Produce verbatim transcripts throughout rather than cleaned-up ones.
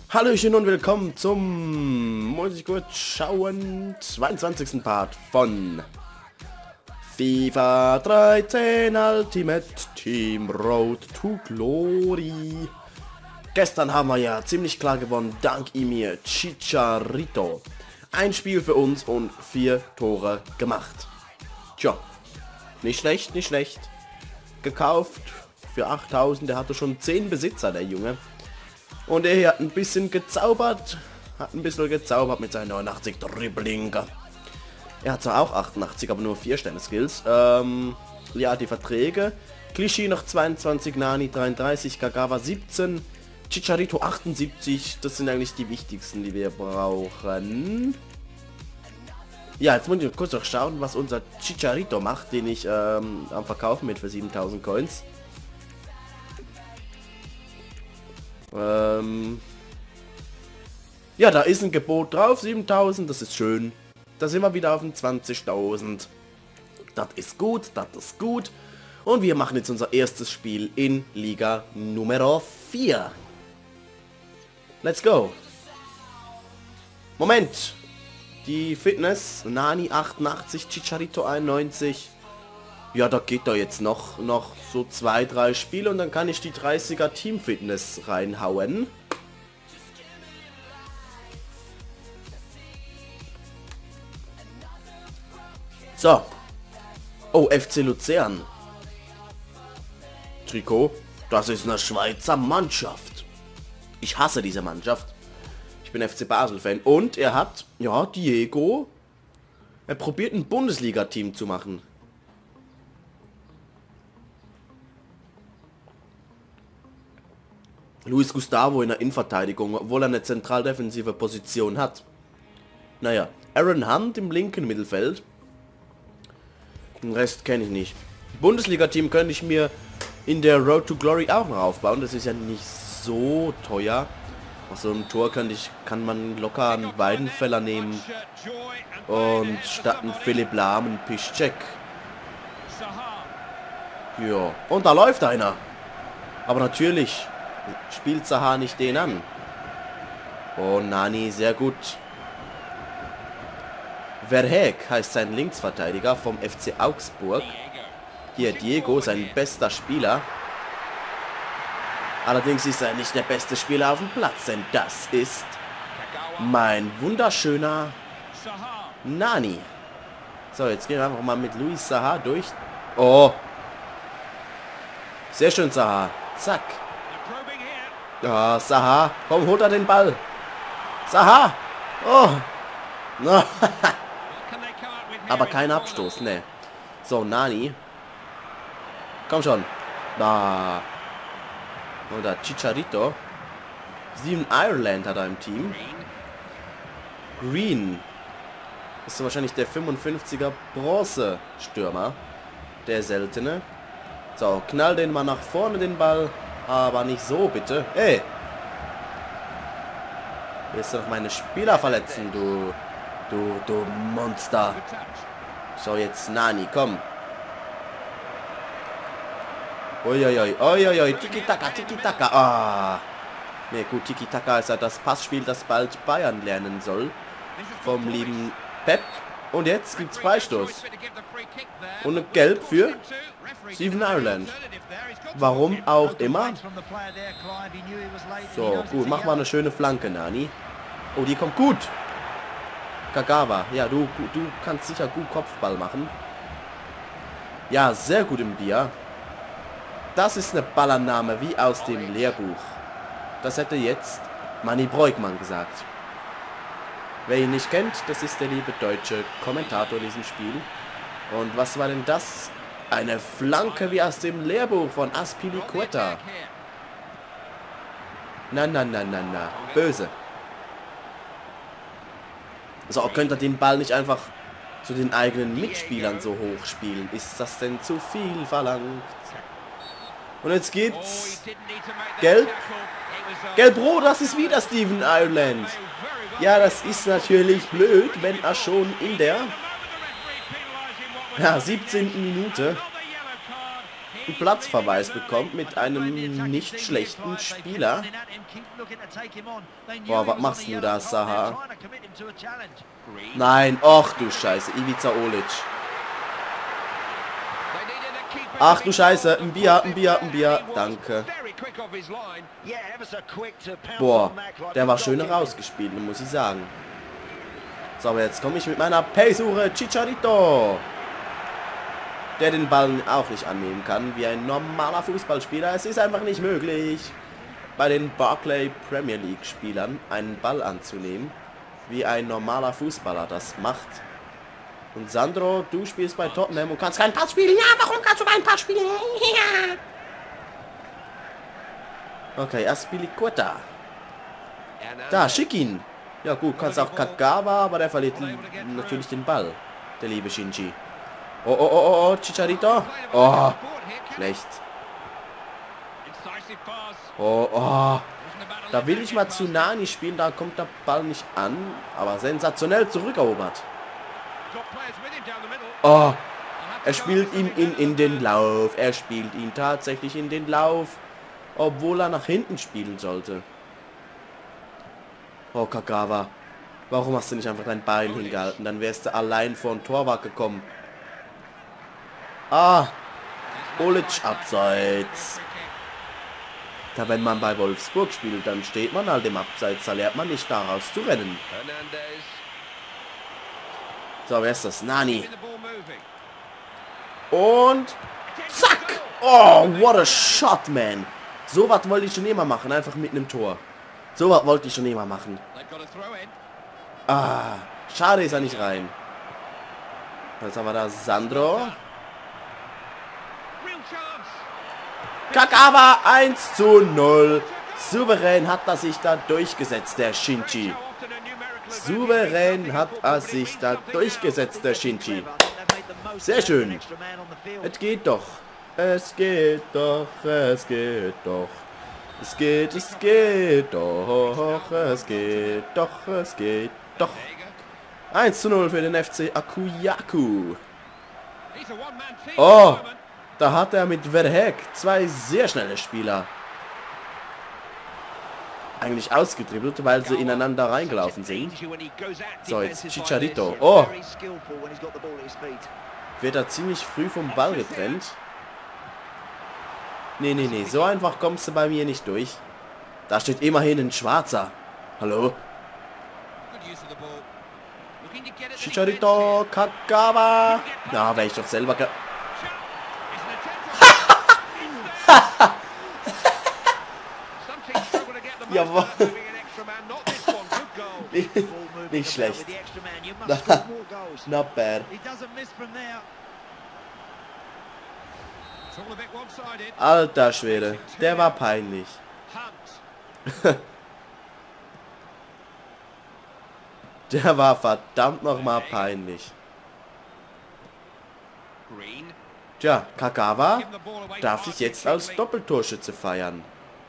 Hallöchen und willkommen zum, muss ich kurz schauen, zweiundzwanzigsten Part von FIFA dreizehn Ultimate Team Road to Glory. Gestern haben wir ja ziemlich klar gewonnen, dank Emir Chicharito. Ein Spiel für uns und vier Tore gemacht. Tja, nicht schlecht, nicht schlecht. Gekauft für achttausend, der hatte schon zehn Besitzer, der Junge. Und er hier hat ein bisschen gezaubert, hat ein bisschen gezaubert mit seinen neunundachtzig Dribbling. Er hat zwar auch achtundachtzig, aber nur vier Sterne Skills. Ähm, ja, die Verträge. Clichy noch zweiundzwanzig, Nani dreiunddreißig, Kagawa siebzehn, Chicharito achtundsiebzig. Das sind eigentlich die wichtigsten, die wir brauchen. Ja, jetzt muss ich kurz noch schauen, was unser Chicharito macht, den ich ähm, am Verkaufen mit für siebentausend Coins. Ähm ja, da ist ein Gebot drauf, siebentausend, das ist schön. Da sind wir wieder auf den zwanzigtausend. Das ist gut, das ist gut. Und wir machen jetzt unser erstes Spiel in Liga Nummer vier. Let's go. Moment. Die Fitness, Nani achtundachtzig, Chicharito einundneunzig. Ja, da geht da jetzt noch, noch so zwei, drei Spiele und dann kann ich die dreißiger Team Fitness reinhauen. So. Oh, F C Luzern. Trikot. Das ist eine Schweizer Mannschaft. Ich hasse diese Mannschaft. Ich bin F C Basel Fan. Und er hat, ja, Diego. Er probiert ein Bundesliga-Team zu machen. Luis Gustavo in der Innenverteidigung, obwohl er eine zentraldefensive Position hat. Naja, Aaron Hunt im linken Mittelfeld. Den Rest kenne ich nicht. Bundesliga-Team könnte ich mir in der Road to Glory auch noch aufbauen. Das ist ja nicht so teuer. Aus so einem Tor kann, ich, kann man locker einen Weidenfeller nehmen. Und statt einen Philipp Lahm einen Piszczek. Ja, und da läuft einer. Aber natürlich spielt Zaha nicht den an. Oh, Nani, sehr gut. Verheek heißt sein Linksverteidiger vom F C Augsburg. Hier Diego, sein bester Spieler. Allerdings ist er nicht der beste Spieler auf dem Platz, denn das ist mein wunderschöner Nani. So, jetzt gehen wir einfach mal mit Luis Zaha durch. Oh. Sehr schön, Zaha. Zack. Ja, oh, Zaha. Komm, holt er den Ball. Zaha. Oh. No. Aber kein Abstoß, ne. So, Nani. Komm schon. Da. Und da Chicharito. Steven Ireland hat er im Team. Green. Ist so wahrscheinlich der fünfundfünfziger Bronze-Stürmer. Der seltene. So, knall den mal nach vorne, den Ball. Aber nicht so, bitte. Ey. Willst du doch meine Spieler verletzen, du... Du, du Monster. So, jetzt Nani, komm. Uiuiui, uiuiui, Tiki-Taka, Tiki-Taka. Ah. Ne, gut, Tiki-Taka ist ja das Passspiel, das bald Bayern lernen soll. Vom lieben Pep. Und jetzt gibt's Freistoß. Und ein Gelb für Steven Ireland. Warum auch immer. So, gut, mach mal eine schöne Flanke, Nani. Oh, die kommt gut. Kagawa, ja, du, du kannst sicher gut Kopfball machen. Ja, sehr gut im Bier. Das ist eine Ballannahme wie aus dem Lehrbuch. Das hätte jetzt Manni Breukmann gesagt. Wer ihn nicht kennt, das ist der liebe deutsche Kommentator in diesem Spiel. Und was war denn das? Eine Flanke wie aus dem Lehrbuch von Azpilicueta. Na, na, na, na, na. Böse. So, könnt ihr den Ball nicht einfach zu den eigenen Mitspielern so hoch spielen? Ist das denn zu viel verlangt? Und jetzt gibt's Gelb. Gelb-Rot, das ist wieder Steven Ireland. Ja, das ist natürlich blöd, wenn er schon in der ja, siebzehnten Minute einen Platzverweis bekommt mit einem nicht schlechten Spieler. Boah, was machst du da, Zaha? Nein, ach du Scheiße, Ivica Olic. Ach du Scheiße, ein Bier, ein Bier, ein Bier, danke. Boah, der war schön rausgespielt, muss ich sagen. So, aber jetzt komme ich mit meiner Pace-Suche, Chicharito. Der den Ball auch nicht annehmen kann, wie ein normaler Fußballspieler. Es ist einfach nicht möglich, bei den Barclay Premier League Spielern einen Ball anzunehmen, wie ein normaler Fußballer das macht. Und Sandro, du spielst bei Tottenham und kannst keinen Pass spielen. Ja, warum kannst du keinen Pass spielen? Ja. Okay, erst spiele ich Quetta. Da, schick ihn. Ja gut, kannst auch Kagawa, aber der verliert natürlich den Ball. Der liebe Shinji. Oh, oh, oh, oh, Chicharito. Oh, schlecht. Oh, oh. Da will ich mal zu Nani spielen, da kommt der Ball nicht an. Aber sensationell zurückerobert. Oh, er spielt ihn in, in den Lauf. Er spielt ihn tatsächlich in den Lauf. Obwohl er nach hinten spielen sollte. Oh, Kagawa. Warum hast du nicht einfach dein Bein hingehalten? Dann wärst du allein vor den Torwart gekommen. Ah, Olic abseits. Da wenn man bei Wolfsburg spielt, dann steht man halt im Abseits. Da lernt man nicht daraus zu rennen. So, wer ist das? Nani. Und zack. Oh, what a shot, man. So was wollte ich schon immer machen, einfach mit einem Tor. So was wollte ich schon immer machen. Ah, schade ist er nicht rein. Jetzt haben wir da Sandro. Kagawa eins zu null. Souverän hat er sich da durchgesetzt, der Shinji. Souverän hat er sich da durchgesetzt, der Shinji. Sehr schön. Es geht doch. Es geht doch. Es geht doch. Es geht, es geht doch. Es geht doch. Es geht doch. eins zu null für den F C Akuyaku. Oh. Da hat er mit Verheck zwei sehr schnelle Spieler eigentlich ausgedribbelt, weil sie ineinander reingelaufen sind. So, jetzt Chicharito. Oh! Wird er ziemlich früh vom Ball getrennt. Nee, nee, nee. So einfach kommst du bei mir nicht durch. Da steht immerhin ein Schwarzer. Hallo? Chicharito, Kagawa. Na, wäre ich doch selber... Ge Jawohl. Nicht schlecht. Not bad. Alter Schwede, der war peinlich. Der war verdammt nochmal peinlich. Tja, Kagawa darf sich jetzt als Doppeltorschütze feiern.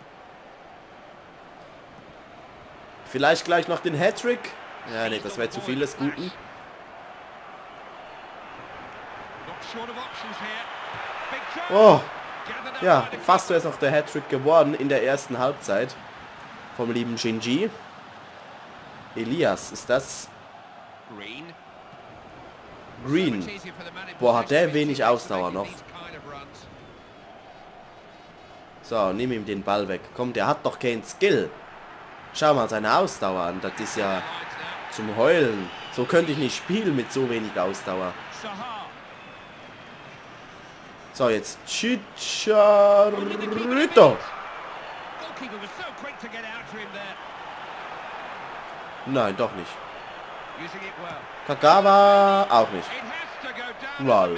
Vielleicht gleich noch den Hattrick. Ja, nee, das wäre zu viel des Guten. Oh, ja, fast wäre es noch der Hattrick geworden in der ersten Halbzeit. Vom lieben Shinji. Elias, ist das? Green. Boah, hat der wenig Ausdauer noch. So, nimm ihm den Ball weg. Komm, der hat doch keinen Skill. Schau mal seine Ausdauer an. Das ist ja zum Heulen. So könnte ich nicht spielen mit so wenig Ausdauer. So, jetzt Chicharito. Nein, doch nicht. Kagawa auch nicht. Lol.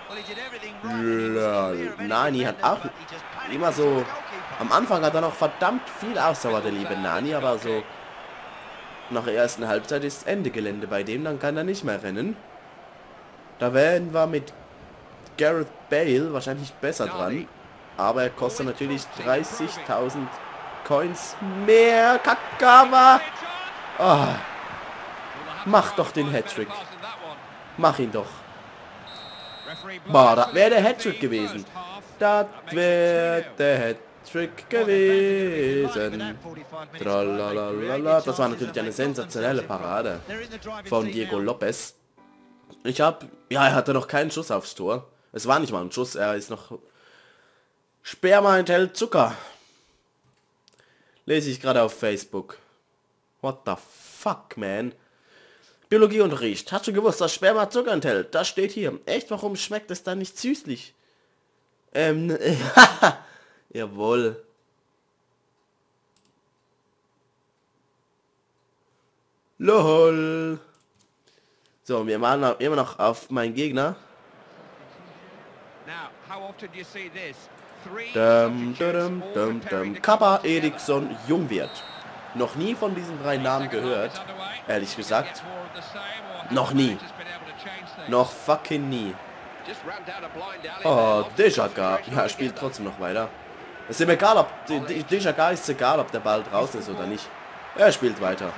Lol. Nani hat auch immer so... Am Anfang hat er noch verdammt viel Ausdauer, der liebe Nani, aber so... Nach der ersten Halbzeit ist Ende Gelände bei dem, dann kann er nicht mehr rennen. Da wären wir mit Gareth Bale wahrscheinlich besser dran. Aber er kostet natürlich dreißigtausend Coins mehr. Kagawa! Oh. Mach doch den Hattrick. Mach ihn doch. Boah, das wäre der Hattrick gewesen. Das wird der Hattrick gewesen. Tralalala. Das war natürlich eine sensationelle Parade von Diego Lopez. Ich hab... Ja, er hatte noch keinen Schuss aufs Tor. Es war nicht mal ein Schuss, er ist noch... Sperma enthält Zucker. Lese ich gerade auf Facebook. What the fuck, man? Biologieunterricht. Hast du gewusst, dass Sperma Zucker enthält? Das steht hier. Echt, warum schmeckt es dann nicht süßlich? Ähm, jawohl. Lol. So, wir machen immer noch auf meinen Gegner. Dum, dum, dum, dum. Kappa Eriksson Jungwirth. Noch nie von diesen drei Namen gehört. Ehrlich gesagt. Noch nie. Noch fucking nie. Oh, Dejaga. Ja, er spielt trotzdem noch weiter. Es ist ihm egal, ob... Dejaga ist egal, ob der Ball draußen ist oder nicht. Er spielt weiter.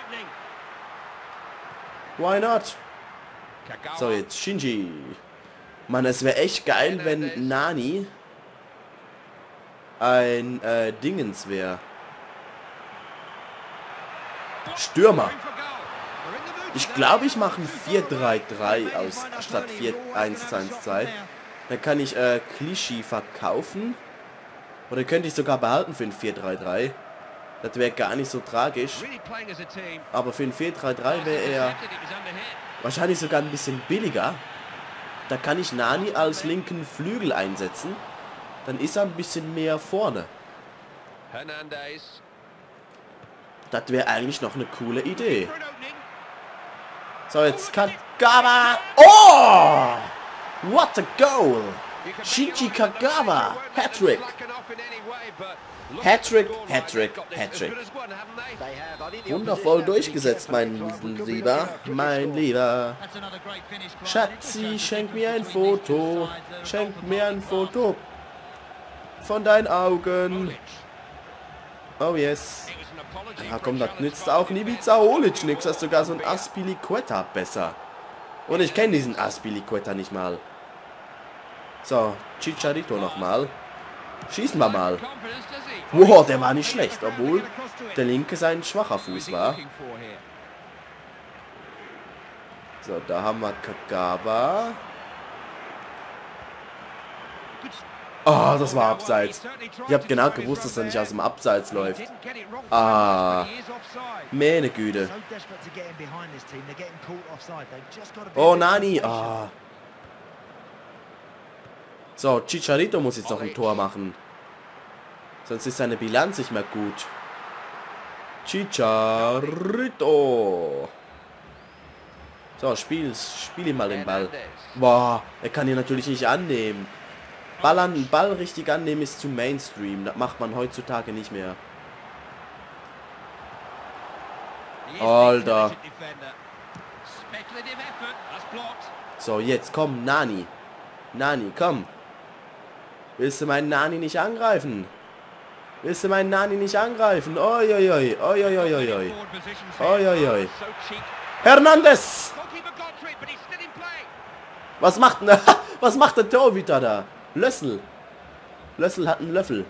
Why not? So, jetzt Shinji. Mann, es wäre echt geil, wenn Nani ein äh, Dingens wäre. Stürmer. Ich glaube, ich mache ein vier drei drei aus statt vier eins eins zwei. Dann kann ich äh, Clichy verkaufen. Oder könnte ich sogar behalten für ein vier drei drei. Das wäre gar nicht so tragisch. Aber für ein vier drei drei wäre er wahrscheinlich sogar ein bisschen billiger. Da kann ich Nani als linken Flügel einsetzen. Dann ist er ein bisschen mehr vorne. Das wäre eigentlich noch eine coole Idee. So, jetzt Kagawa. Oh! What a goal! Shinji Kagawa. Hattrick. Hattrick, Hattrick, Hattrick. Wundervoll durchgesetzt, mein Lieber. Mein Lieber. Schatzi, schenk mir ein Foto. Schenk mir ein Foto. Von deinen Augen. Oh yes. Ja komm, das nützt auch Ivica Olic nix. Das ist sogar so ein Azpilicueta besser. Und ich kenne diesen Azpilicueta nicht mal. So, Chicharito nochmal. Schießen wir mal. Wow, der war nicht schlecht, obwohl der linke sein schwacher Fuß war. So, da haben wir Kagawa. Oh, das war Abseits. Ich habe genau gewusst, dass er nicht aus dem Abseits läuft. Ah, meine Güte. Oh, Nani. Ah. So, Chicharito muss jetzt noch ein Tor machen. Sonst ist seine Bilanz nicht mehr gut. Chicharito. So, spiel, spiel ihm mal den Ball. Boah, er kann ihn natürlich nicht annehmen. Ball, an, Ball richtig annehmen ist zu Mainstream. Das macht man heutzutage nicht mehr. Alter. So, jetzt komm, Nani. Nani, komm. Willst du meinen Nani nicht angreifen? Willst du meinen Nani nicht angreifen? Oi, oi, oi, oi, oi, oi, oi, oi, oi, oi. Hernandez! Was macht denn, was macht der Torhüter da? Lössel. Lössel hat einen Löffel.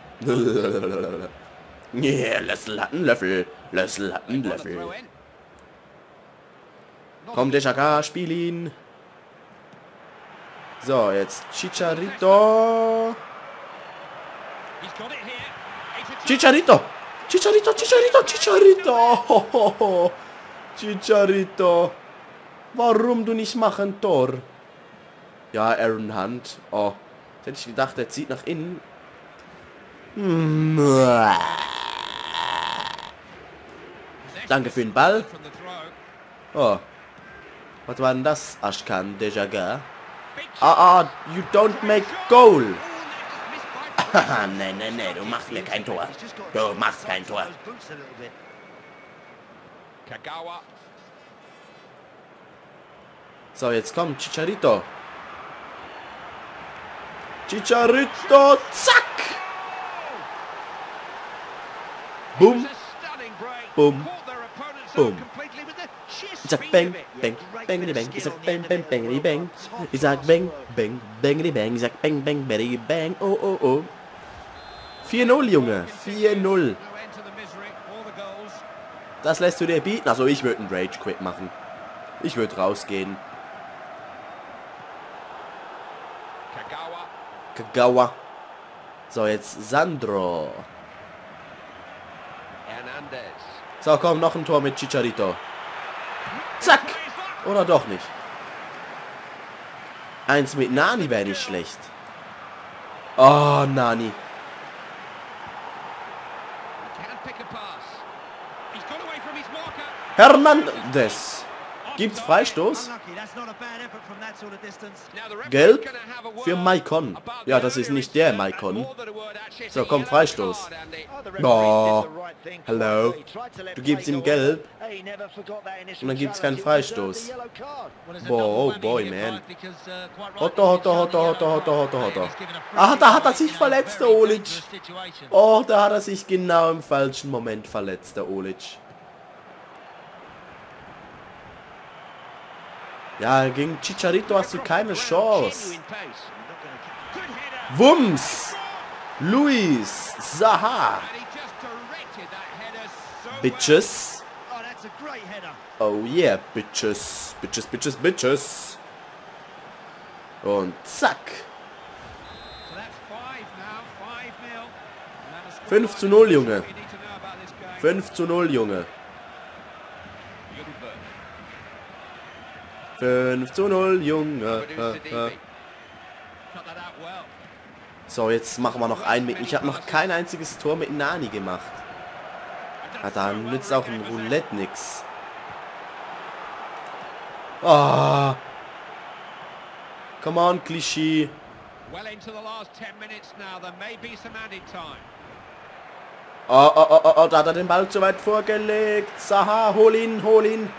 Yeah, Lössel hat einen Löffel. Lössel hat einen Löffel. Komm, Dejaga, spiel ihn. So, jetzt Chicharito. Chicharito. Chicharito, Chicharito, Chicharito. Chicharito. Warum du nicht machen, Tor? Ja, Aaron Hunt. Oh, jetzt hätte ich gedacht, er zieht nach innen. Danke für den Ball. Oh. Was war denn das, Ashkan Dejaga? Ah, ah, you don't make goal. Nee, nee, nee, du machst mir kein Tor. Du machst kein Tor. So, jetzt kommt Chicharito. Chicharito, zack. Boom. Boom. Boom. Ich sag bang, bang, bang, bang. Ich sag bang, bang, bang, bang. Ich sag bang, bang, bang, bang. Ich sag bang, bang, bang, bang. Oh, oh, oh. vier null, Junge. vier null. Das lässt du dir bieten. Also ich würde einen Rage Quit machen. Ich würde rausgehen. Kagawa. So, jetzt Sandro. So, komm, noch ein Tor mit Chicharito. Zack. Oder doch nicht. Eins mit Nani wäre nicht schlecht. Oh, Nani. Hernandez. Gibt's Freistoß? Gelb für Maicon. Ja, das ist nicht der Maicon. So, komm, Freistoß. Oh, hello. Du gibst ihm Gelb. Und dann gibt's keinen Freistoß. Boah, oh boy, man. Hotto, hotto, hotto, hotto, hotto, hotto, hotto. Ah, da hat er sich verletzt, der Olic. Oh, da hat er sich genau im falschen Moment verletzt, der Olic. Ja, gegen Chicharito hast du keine Chance. Wumms. Luis Zaha. Bitches. Oh yeah, bitches. Bitches, bitches, bitches. Und zack. fünf zu null, Junge. fünf zu null, Junge. fünf zu null, Junge. So, jetzt machen wir noch ein mit. Ich habe noch kein einziges Tor mit Nani gemacht. Ja, da nützt auch ein Roulette nix. Ah. Come on, Klischee. Oh, oh, oh, oh, da hat er den Ball zu weit vorgelegt. Zaha, hol ihn, hol ihn.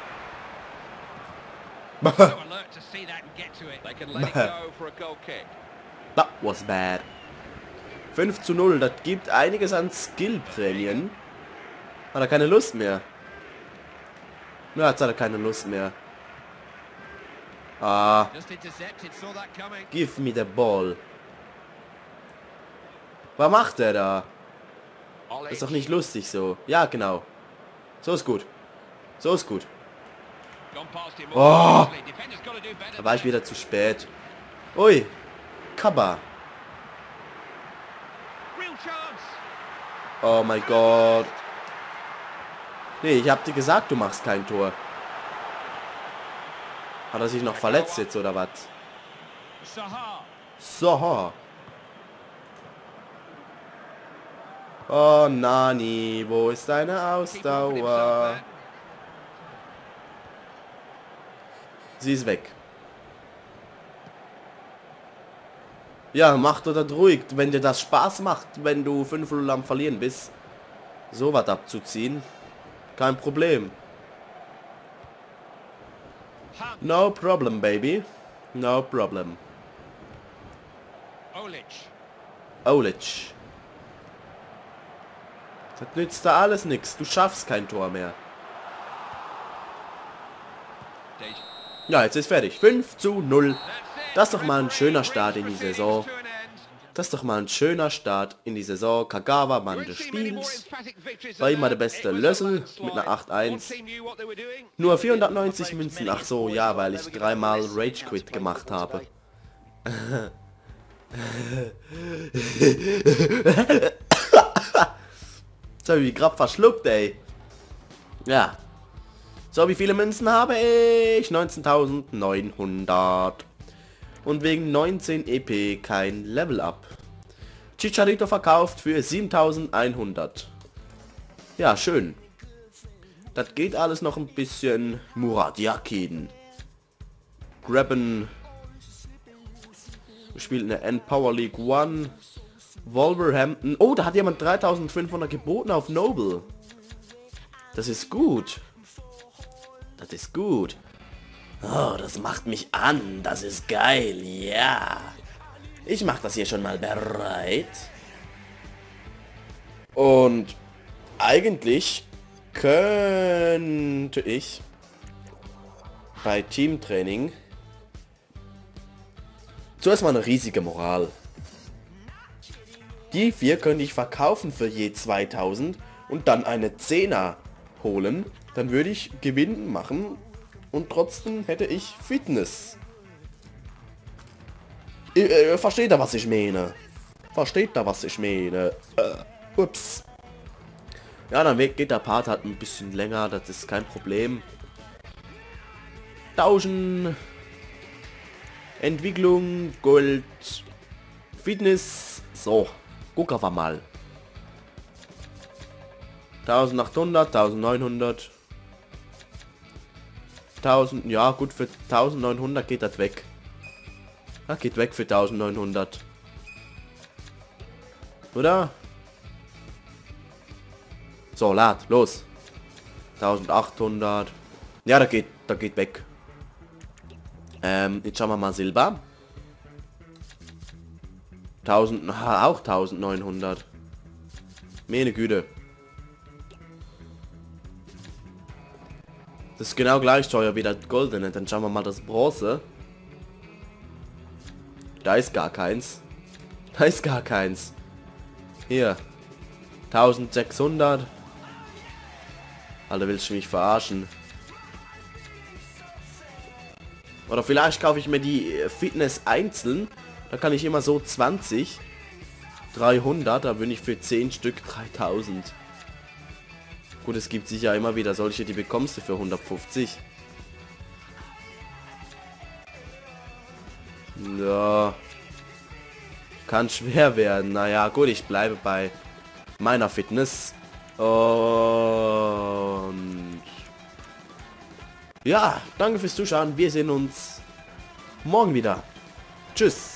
That was bad. fünf zu null, das gibt einiges an Skill-Prämien. Hat er keine Lust mehr. Na, jetzt hat er keine Lust mehr. Ah. Give me the ball. Was macht er da? Das ist doch nicht lustig so. Ja, genau. So ist gut. So ist gut. Oh, da war ich wieder zu spät. Ui, Kaba. Oh mein Gott. Nee, ich hab dir gesagt, du machst kein Tor. Hat er sich noch verletzt jetzt oder was? So. Oh Nani, wo ist deine Ausdauer? Sie ist weg. Ja, macht oder ruhig, wenn dir das Spaß macht, wenn du fünf null am Verlieren bist, so was abzuziehen, kein Problem. No problem, baby. No problem. Olic. Das nützt da alles nichts. Du schaffst kein Tor mehr. Ja, jetzt ist fertig. fünf zu null. Das ist doch mal ein schöner Start in die Saison. Das ist doch mal ein schöner Start in die Saison. Kagawa, Mann des Spiels. War immer der beste Lössel mit einer acht eins. Nur vierhundertneunzig Münzen. Ach so, ja, weil ich dreimal Rage Quit gemacht habe. So, wie grad verschluckt, ey. Ja. So, wie viele Münzen habe ich? neunzehntausendneunhundert. Und wegen neunzehn E P kein Level Up. Chicharito verkauft für siebentausendeinhundert. Ja, schön. Das geht alles noch ein bisschen. Murat Yakin. Grabben. Spielt in der N-Power League One. Wolverhampton. Oh, da hat jemand dreitausendfünfhundert geboten auf Noble. Das ist gut. Das ist gut. Oh, das macht mich an. Das ist geil. Ja. Ich mache das hier schon mal bereit. Und eigentlich könnte ich bei Teamtraining zuerst mal eine riesige Moral. Die vier könnte ich verkaufen für je zweitausend und dann eine Zehner holen. Dann würde ich Gewinn machen und trotzdem hätte ich Fitness. Äh, äh, versteht ihr, was ich meine? Versteht ihr, was ich meine? Äh, ups. Ja, dann geht der Part halt ein bisschen länger, das ist kein Problem. Tauschen. Entwicklung, Gold, Fitness. So, gucken wir mal. eintausendachthundert, eintausendneunhundert. tausend, ja gut, für eintausendneunhundert geht das weg. Das geht weg für eintausendneunhundert. Oder? So, lad, los. eintausendachthundert. Ja, da geht, da geht weg. Ähm, jetzt schauen wir mal Silber. tausend, auch eintausendneunhundert. Meine Güte. Das ist genau gleich teuer wie das Goldene. Dann schauen wir mal das Bronze. Da ist gar keins. Da ist gar keins. Hier. eintausendsechshundert. Alter, willst du mich verarschen? Oder vielleicht kaufe ich mir die Fitness einzeln. Da kann ich immer so zwanzig. dreihundert. Da bin ich für zehn Stück dreitausend. Gut, es gibt sicher immer wieder solche, die bekommst du für hundertfünfzig. Ja. Kann schwer werden. Naja, gut, ich bleibe bei meiner Fitness. Und ja, danke fürs Zuschauen. Wir sehen uns morgen wieder. Tschüss.